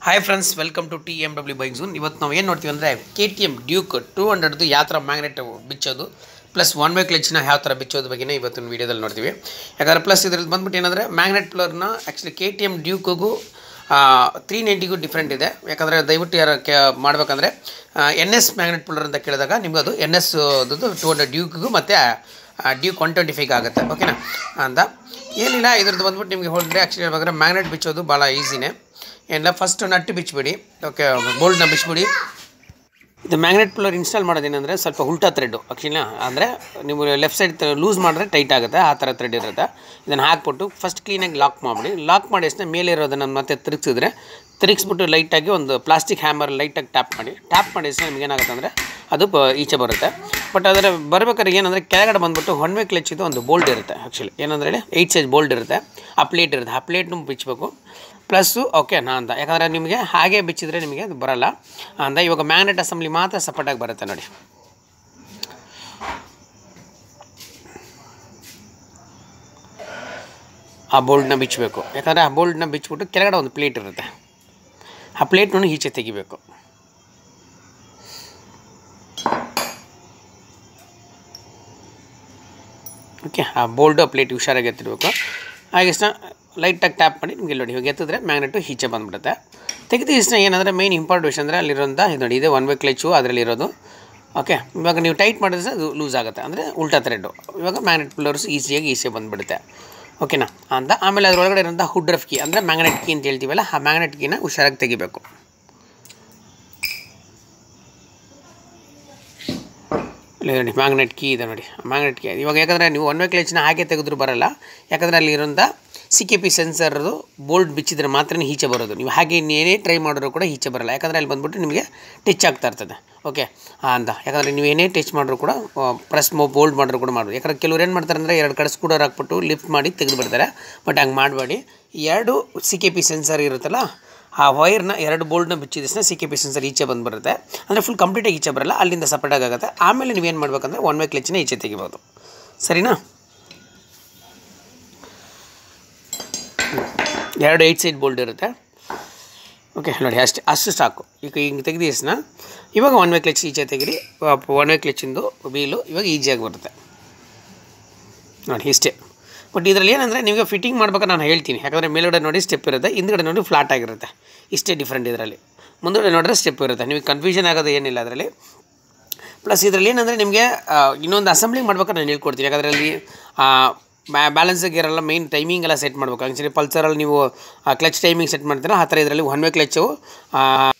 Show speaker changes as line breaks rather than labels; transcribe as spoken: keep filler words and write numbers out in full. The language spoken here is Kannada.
Hi friends, welcome to T M W bike zone. ಇವತ್ತು ನಾವು ಏನು ನೋಡ್ತೀವಿ ಅಂದರೆ K T M Duke two ಹಂಡ್ರೆಡ್ದು ಯಾವ ಥರ ಮ್ಯಾಗ್ನೆಟ್ ಬಿಚ್ಚೋದು ಪ್ಲಸ್ ಒನ್ ವೇ ಕ್ಲಚ್ನ ಯಾವ ಥರ ಬಿಚ್ಚೋದು ಬಗ್ಗೆನೇ ಇವತ್ತಿನ ವೀಡಿಯೋದಲ್ಲಿ ನೋಡ್ತೀವಿ. ಯಾಕಂದರೆ ಪ್ಲಸ್ ಇದರಲ್ಲಿ ಬಂದ್ಬಿಟ್ಟು ಏನಂದರೆ ಮ್ಯಾಗ್ನೆಟ್ ಪ್ಲರ್ನ ಆ್ಯಕ್ಚುಲಿ ಕೆ ಟಿ ಎಮ್ ಡ್ಯೂಕ್ಗೂ ತ್ರೀ ನೈಂಟಿಗೂ ಡಿಫ್ರೆಂಟ್ ಇದೆ. ಯಾಕಂದರೆ ದಯವಿಟ್ಟು ಯಾರು ಕೆ ಮಾಡಬೇಕಂದ್ರೆ ಎನ್ ಎಸ್ ಮ್ಯಾಗ್ನೆಟ್ ಪ್ಲರ್ ಅಂತ ಕೇಳಿದಾಗ ನಿಮ್ಗೆ ಅದು ಎನ್ ಎಸ್ ಟೂ ಹಂಡ್ರೆಡ್ ಡ್ಯೂಕ್ಗೂ ಮತ್ತು ಡ್ಯೂಕ್ ಒನ್ ಟ್ವೆಂಟಿ ಫೈವ್ ಆಗುತ್ತೆ. ಓಕೆನಾ ಅಂತ ಏನಿಲ್ಲ, ಇದ್ರದ್ದು ಬಂದ್ಬಿಟ್ಟು ನಿಮಗೆ ಹೋಲಿದ್ರೆ ಆ್ಯಕ್ಚುಲಿ ಹೇಳ್ಬೇಕಾದ್ರೆ ಮ್ಯಾಗ್ನೆಟ್ ಬಿಚ್ಚೋದು ಭಾಳ ಈಸಿನೇ. ಏನಿಲ್ಲ, ಫಸ್ಟ್ ನಟ್ಟು ಬಿಚ್ಚಿಬಿಡಿ. ಓಕೆ, ಬೋಲ್ಡ್ನ ಬಿಚ್ಚಿಬಿಡಿ. ಇದು ಮ್ಯಾಗ್ನೆಟ್ ಪ್ಲರ್ ಇನ್ಸ್ಟಾಲ್ ಮಾಡೋದೇನೆಂದರೆ ಸ್ವಲ್ಪ ಉಲ್ಟಾ ಥ್ರೆಡ್ಡು ಆ್ಯಕ್ಚುಲಿ, ಅಂದರೆ ನೀವು ಲೆಫ್ಟ್ ಸೈಡ್ ಲೂಸ್ ಮಾಡಿದ್ರೆ ಟೈಟ್ ಆಗುತ್ತೆ, ಆ ಥರ ಥ್ರೆಡ್ ಇರುತ್ತೆ. ಇದನ್ನು ಹಾಕ್ಬಿಟ್ಟು ಫಸ್ಟ್ ಕ್ಲೀನಾಗಿ ಲಾಕ್ ಮಾಡಿಬಿಡಿ. ಲಾಕ್ ಮಾಡಿ ಅಷ್ಟೇ ಮೇಲೆ ಇರೋದನ್ನು ಮತ್ತೆ ತಿರುಗಿಸಿದ್ರೆ ತಿರುಗಿಸ್ಬಿಟ್ಟು ಲೈಟಾಗಿ ಒಂದು ಪ್ಲಾಸ್ಟಿಕ್ ಹ್ಯಾಮರ್ ಲೈಟಾಗಿ ಟ್ಯಾಪ್ ಮಾಡಿ ಟ್ಯಾಪ್ ಮಾಡಿ ಅಷ್ಟೇ ನಿಮ್ಗೆ ಏನಾಗುತ್ತೆ ಅಂದರೆ ಅದು ಬ ಈಚೆ ಬರುತ್ತೆ. ಬಟ್ ಅದರ ಬರ್ಬೇಕಾದ್ರೆ ಏನಂದರೆ ಕೆಳಗಡೆ ಬಂದುಬಿಟ್ಟು ಒನ್ ವೇ ಕ್ಲಚ್ ಇದು ಒಂದು ಬೋಲ್ಡ್ ಇರುತ್ತೆ. ಆ್ಯಕ್ಚುಲಿ ಏನಂದರೆ ಹೇಳಿ ಏಯ್ಟ್ ಸೈಜ್ ಬೋಲ್ಡ್ ಇರುತ್ತೆ, ಆ ಪ್ಲೇಟ್ ಇರುತ್ತೆ, ಆ ಪ್ಲೇಟ್ನು ಬಿಚ್ಚಬೇಕು ಪ್ಲಸ್ಸು. ಓಕೆ ನಾ ಅಂತ ಯಾಕಂದರೆ ನಿಮಗೆ ಹಾಗೆ ಬಿಚ್ಚಿದ್ರೆ ನಿಮಗೆ ಅದು ಬರೋಲ್ಲ ಅಂದ. ಇವಾಗ ಮ್ಯಾಗ್ನೆಟ್ ಅಸೆಂಬ್ಲಿ ಮಾತ್ರ ಸಪೋರ್ಟಾಗಿ ಬರುತ್ತೆ ನೋಡಿ. ಆ ಬೋಲ್ಡ್ನ ಬಿಚ್ಚಬೇಕು. ಯಾಕಂದರೆ ಆ ಬೋಲ್ಡ್ನ ಬಿಚ್ಚಿಬಿಟ್ಟು ಕೆಳಗಡೆ ಒಂದು ಪ್ಲೇಟ್ ಇರುತ್ತೆ, ಆ ಪ್ಲೇಟ್ನೂ ಈಚೆ ತೆಗಿಬೇಕು. ಓಕೆ, ಆ ಬೋಲ್ಡು ಆ ಪ್ಲೇಟ್ ಹುಷಾರಾಗಿ ಎತ್ತಿರಬೇಕು. ಹಾಗೆ ಇಷ್ಟ ಲೈಟಾಗಿ ಟ್ಯಾಪ್ ಮಾಡಿ ನಿಮಗೆ ನೋಡಿ ಇವಾಗ ಎತ್ತಿದ್ರೆ ಮ್ಯಾಗ್ನೆಟು ಈಚೆ ಬಂದುಬಿಡುತ್ತೆ. ತೆಗೆದು ಇಷ್ಟ ಏನಂದರೆ ಮೇನ್ ಇಂಪಾರ್ಟೆಂಟ್ ವಿಷಯ ಅಂದರೆ ಅಲ್ಲಿರೋಂಥ ಇದು ನೋಡಿ, ಇದೆ ಒನ್ ವೇ ಕ್ಲಚ್ಚು ಅದರಲ್ಲಿರೋದು. ಓಕೆ, ಇವಾಗ ನೀವು ಟೈಟ್ ಮಾಡಿದ್ರೆ ಅದು ಲೂಸ್ ಆಗುತ್ತೆ, ಅಂದರೆ ಉಲ್ಟಾ ಥ್ರೆಡ್ಡು. ಇವಾಗ ಮ್ಯಾಗ್ನೆಟ್ ಪ್ಲರ್ಸ್ ಈಸಿಯಾಗಿ ಈಚೆ ಬಂದುಬಿಡುತ್ತೆ. ಓಕೆನಾ ಅಂತ. ಆಮೇಲೆ ಅದರೊಳಗಡೆ ಇರೋಂಥ ಹುಡ್ ರಫ್ ಕೀ ಅಂದರೆ ಮ್ಯಾಗ್ನೆಟ್ ಕೀ ಅಂತ ಹೇಳ್ತೀವಲ್ಲ, ಆ ಮ್ಯಾಗ್ನೆಟ್ ಕೀನ ಹುಷಾರಾಗಿ ತೆಗಿಬೇಕು. ಇಲ್ಲಿ ನೋಡಿ ಮ್ಯಾಗ್ನೆಟ್ ಕೀ ಇದೆ ನೋಡಿ, ಮ್ಯಾಗ್ನೆಟ್ ಕೀ ಇವಾಗ ಯಾಕಂದರೆ ನೀವು ಒನ್ ವೇ ಕ್ಲಚ್ನ ಹಾಗೆ ತೆಗೆದ್ರೂ ಬರೋಲ್ಲ. ಯಾಕಂದರೆ ಅಲ್ಲಿರೋಂಥ ಸಿ ಕೆ ಪಿ ಸೆನ್ಸರ್ದು ಬೋಲ್ಟ್ ಬಿಚ್ಚಿದ್ರೆ ಮಾತ್ರ ಈಚೆ ಬರೋದು. ನೀವು ಹಾಗೆ ಏನೇ ಟ್ರೈ ಮಾಡಿದ್ರು ಕೂಡ ಈಚೆ ಬರೋಲ್ಲ. ಯಾಕಂದರೆ ಅಲ್ಲಿ ಬಂದುಬಿಟ್ಟು ನಿಮಗೆ ಟಚ್ ಆಗ್ತಾ ಇರ್ತದೆ. ಓಕೆ ಅಂತ. ಯಾಕಂದರೆ ನೀವು ಏನೇ ಟಚ್ ಮಾಡಿದ್ರು ಕೂಡ ಪ್ರೆಸ್ ಬೋಲ್ಡ್ ಮಾಡಿದ್ರು ಕೂಡ ಮಾಡ್ಬೋದು. ಯಾಕಂದರೆ ಕೆಲವ್ರು ಏನು ಮಾಡ್ತಾರೆ ಅಂದರೆ ಎರಡು ಕಡೆ ಸ್ಕ್ರೂಡ್ರೈವರ್ ಹಾಕ್ಬಿಟ್ಟು ಲಿಫ್ಟ್ ಮಾಡಿ ತೆಗೆದು ಬಿಡ್ತಾರೆ. ಬಟ್ ಹಂಗೆ ಮಾಡಬೇಡಿ. ಎರಡು ಸಿ ಕೆ ಪಿ ಸೆನ್ಸರ್ ಇರುತ್ತಲ್ಲ, ಆ ವೈರ್ನ ಎರಡು ಬೋಲ್ಡ್ನ ಬಿಚ್ಚಿದ ಸಿ ಕೆ ಪಿ ಸೆನ್ಸರ್ ಈಚೆ ಬಂದು ಬರುತ್ತೆ. ಅಂದರೆ ಫುಲ್ ಕಂಪ್ಲೀಟಾಗಿ ಈಚೆ ಬರೋಲ್ಲ, ಅಲ್ಲಿಂದ ಸಪರೇಟಾಗಿ ಆಗುತ್ತೆ. ಆಮೇಲೆ ನೀವೇನು ಮಾಡಬೇಕಂದ್ರೆ ಒನ್ ವೇ ಕ್ಲಚ್ನ ಈಚೆ ತೆಗಿಬೋದು. ಸರಿನಾ? ಎರಡು ಏಯ್ಟ್ ಸೈಡ್ ಬೋಲ್ಡ್ ಇರುತ್ತೆ. ಓಕೆ ನೋಡಿ, ಅಷ್ಟೇ ಅಷ್ಟು ಸಾಕು. ಈಗ ಹಿಂಗೆ ತೆಗೆದು ಇಸ್ನ ಇವಾಗ ಒನ್ ವೇ ಕ್ಲಚ್ ಈಚೆ ತೆಗಿರಿ. ಒನ್ ವೇ ಕ್ಲಚ್ಚಿಂದು ವೀಲು ಇವಾಗ ಈಸಿಯಾಗಿ ಬರುತ್ತೆ ನೋಡಿ, ಇಷ್ಟೇ. ಬಟ್ ಇದರಲ್ಲಿ ಏನಂದರೆ ನಿಮಗೆ ಫಿಟ್ಟಿಂಗ್ ಮಾಡ್ಬೇಕಾದ್ರೆ ನಾನು ಹೇಳ್ತೀನಿ. ಯಾಕಂದರೆ ಮೇಲುಗಡೆ ನೋಡಿ ಸ್ಟೆಪ್ ಇರುತ್ತೆ, ಹಿಂದ್ಗಡೆ ನೋಡಿ ಫ್ಲಾಟ್ ಆಗಿರುತ್ತೆ. ಇಷ್ಟೇ ಡಿಫ್ರೆಂಟ್ ಇದರಲ್ಲಿ. ಮುಂದುಗಡೆ ನೋಡಿದ್ರೆ ಸ್ಟೆಪ್ ಇರುತ್ತೆ. ನಿಮಗೆ ಕನ್ಫ್ಯೂಷನ್ ಆಗೋದು ಏನಿಲ್ಲ ಅದರಲ್ಲಿ. ಪ್ಲಸ್ ಇದರಲ್ಲಿ ಏನಂದರೆ ನಿಮಗೆ ಇನ್ನೊಂದು ಅಸೆಂಬ್ಲಿಂಗ್ ಮಾಡ್ಬೇಕಾದ್ರೆ ನಾನು ಹೇಳ್ಕೊಡ್ತೀನಿ. ಯಾಕಂದರೆ ಅಲ್ಲಿ ಬ್ಯಾಲೆನ್ಸ್ ಗೇರೆಲ್ಲ ಮೇನ್ ಟೈಮಿಂಗ್ ಎಲ್ಲ ಸೆಟ್ ಮಾಡಬೇಕು. ಆ್ಯಕ್ಚುಲಿ ಪಲ್ಸರಲ್ಲಿ ನೀವು ಕ್ಲಚ್ ಟೈಮಿಂಗ್ ಸೆಟ್ ಮಾಡ್ತೀರಾ, ಆ ಥರ ಇದರಲ್ಲಿ ಒನ್ ವೇ ಕ್ಲಚ್ಚು